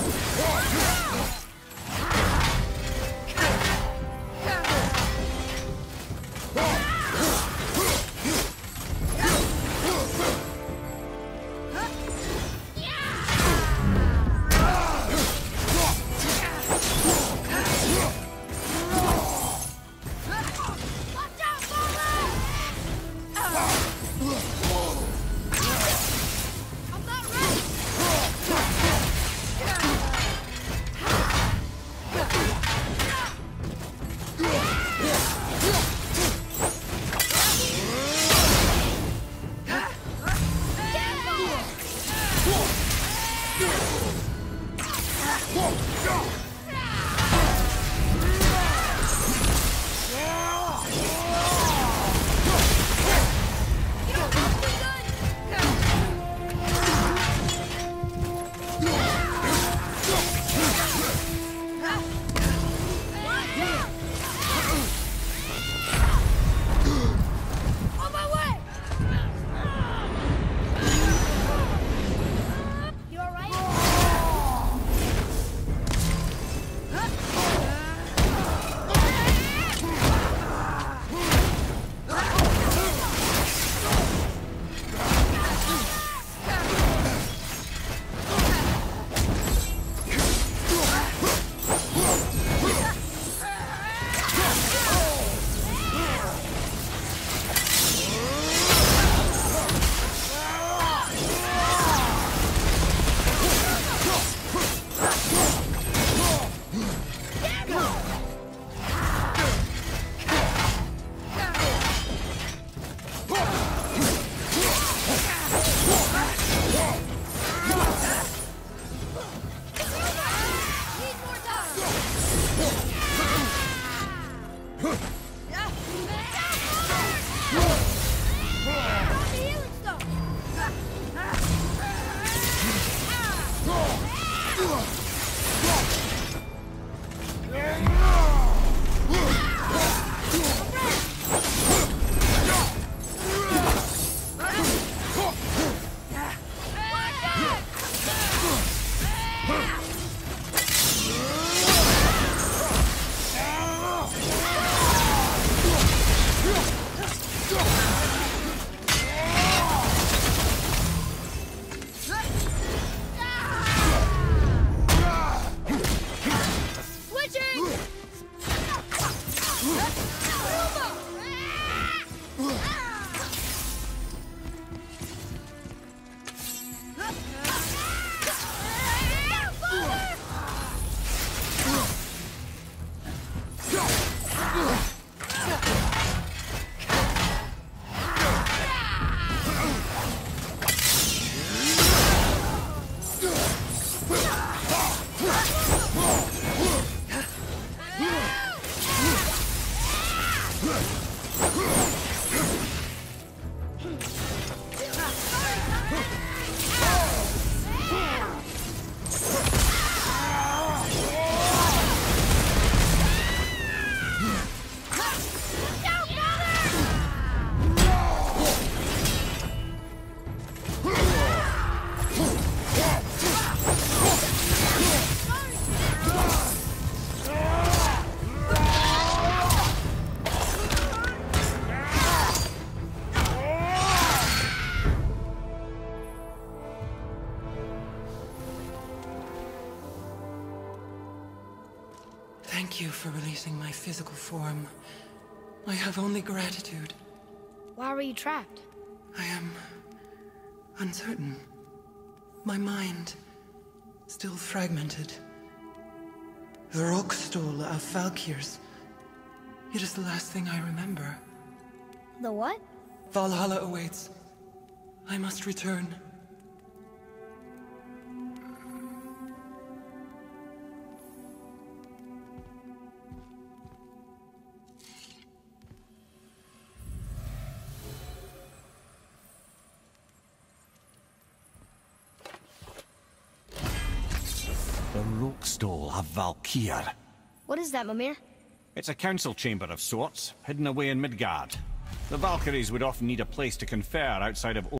Thank you for releasing my physical form. I have only gratitude. Why were you trapped? I am uncertain. My mind still fragmented. The Rockstol of Valkyrs. It is the last thing I remember. The what? Valhalla awaits. I must return. The Rockstol of Valkyr. What is that, Mimir? It's a council chamber of sorts, hidden away in Midgard. The Valkyries would often need a place to confer outside of